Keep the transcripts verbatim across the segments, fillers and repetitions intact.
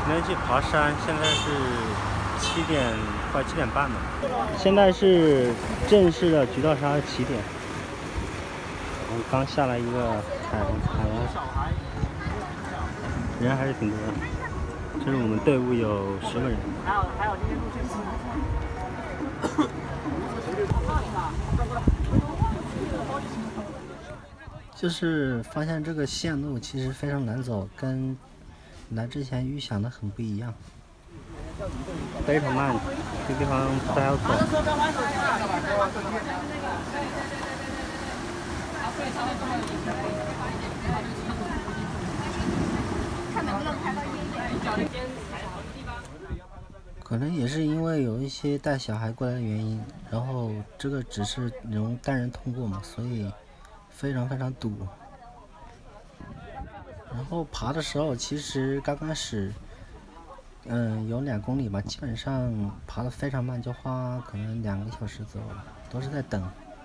今天去爬山，现在是七点，快七点半了。现在是正式的菊道沙的起点。我们刚下来一个彩虹海岸，人还是挺多的。这是我们队伍有十个人。还有还有，今天路线是。就是发现这个线路其实非常难走，跟来之前预想的很不一样，非常慢，这地方不太好走。可能也是因为有一些带小孩过来的原因，然后这个只是那种单人通过嘛，所以非常非常堵。然后爬的时候，其实刚开始，嗯，有两公里吧，基本上爬得非常慢，就花可能两个小时左右，都是在等。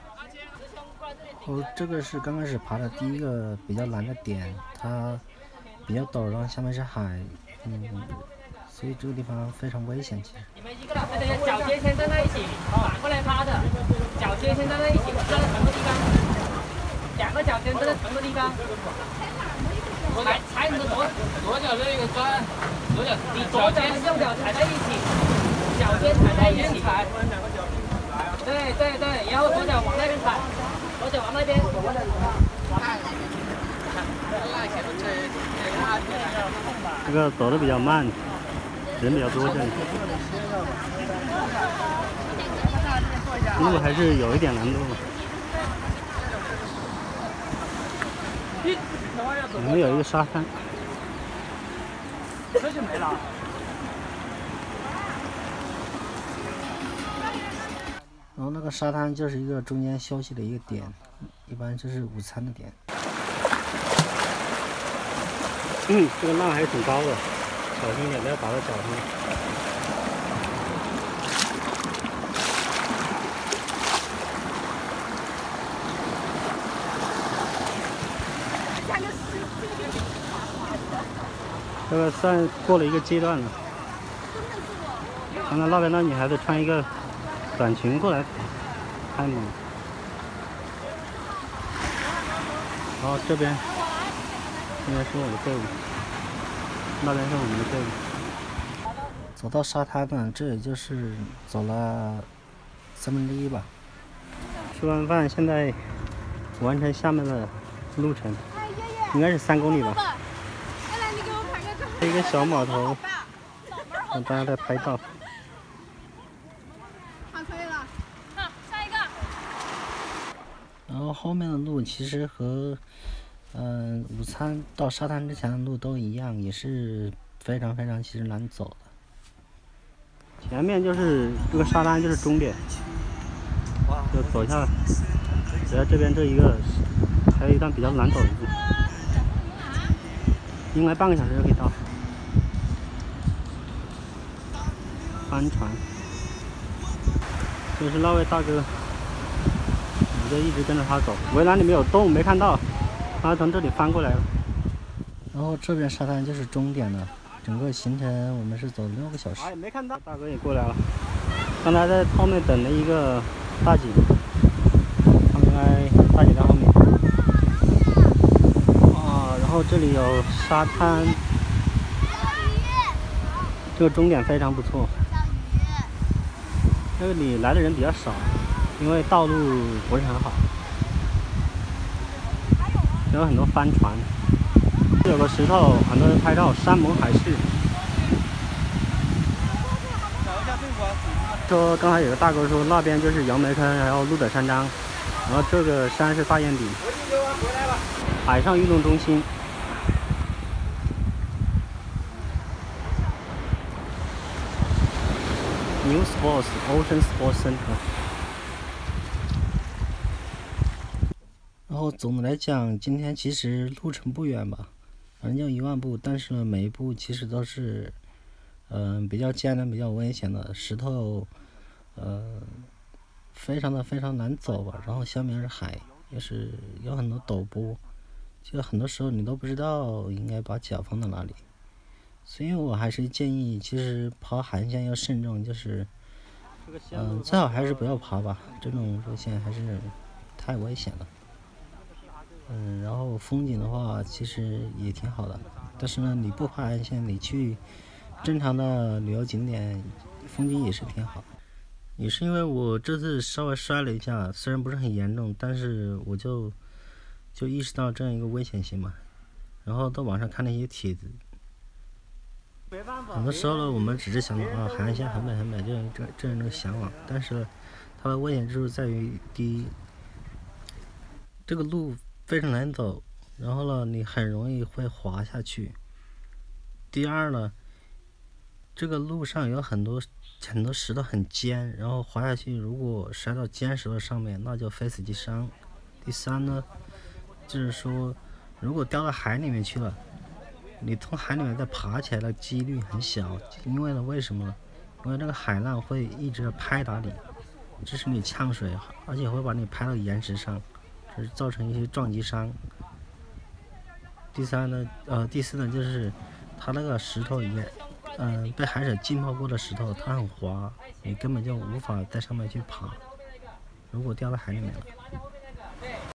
哦，这个是刚开始爬的第一个比较难的点，它比较陡，然后下面是海，嗯，所以这个地方非常危险。其实。你们一个了，等下脚尖先站在一起，反过来趴着，脚尖先站在一起，站在同个地方，两个脚尖站在同个地方。踩踩你的左左脚这个砖，左脚你左脚跟右脚踩在一起，脚尖踩在一起。对对对，然后左脚往那边踩，左脚往那边。这个走的比较慢，人比较多这里，路还是有一点难度。我们有一个沙滩，这就没了。然后那个沙滩就是一个中间休息的一个点，一般就是午餐的点。嗯，这个浪还是挺高的，小心一点，不要打到脚上。这个算过了一个阶段了。刚刚那边那女孩子穿一个短裙过来拍你。然后这边应该是我的队伍，那边是我们的队伍。走到沙滩呢，这也就是走了三分之一吧。吃完饭，现在完成下面的路程，应该是三公里吧。一个小码头，让大家在拍照。好，可以了。好，下一个。然后后面的路其实和，嗯、呃，午餐到沙滩之前的路都一样，也是非常非常其实难走的。前面就是这个沙滩就是终点，就走下来，走到这边这一个，还有一段比较难走的路，应该半个小时就可以到。帆船，就是那位大哥，我就一直跟着他走。围栏里面有洞，没看到，他从这里翻过来了。然后这边沙滩就是终点了，整个行程我们是走六个小时。哎，没看到，大哥也过来了。刚才在后面等了一个大姐，他们应该大姐在后面。啊，然后这里有沙滩，这个终点非常不错。这里来的人比较少，因为道路不是很好，有很多帆船，有个石头，很多人拍照，山盟海誓。说刚才有个大哥说那边就是杨梅坑，然后鹿德山庄，然后这个山是大雁顶，海上运动中心。New Sports Ocean Sports Center。然后总的来讲，今天其实路程不远吧，反正就一万步，但是呢，每一步其实都是，嗯、呃，比较艰难、比较危险的石头，呃，非常的非常难走吧。然后下面是海，也是有很多陡坡，就很多时候你都不知道应该把脚放到哪里， 所以我还是建议，其实爬海岸线要慎重，就是，嗯、呃，最好还是不要爬吧，这种路线还是太危险了。嗯，然后风景的话，其实也挺好的，但是呢，你不爬海岸线，你去正常的旅游景点，风景也是挺好。也是因为我这次稍微摔了一下，虽然不是很严重，但是我就就意识到这样一个危险性嘛。然后到网上看了一些帖子，很多时候呢，我们只是想到啊，海岸线很美很美，这样这这样一种向往，但是它的危险之处在于，第一，这个路非常难走，然后呢，你很容易会滑下去。第二呢，这个路上有很多很多石头很尖，然后滑下去，如果摔到尖石头上面，那就非死即伤。第三呢，就是说，如果掉到海里面去了，你从海里面再爬起来的几率很小，因为呢，为什么呢？因为那个海浪会一直拍打你，致使你呛水，而且会把你拍到岩石上，就是造成一些撞击伤。第三呢，呃，第四呢，就是它那个石头也，嗯、呃，被海水浸泡过的石头，它很滑，你根本就无法在上面去爬。如果掉到海里面了。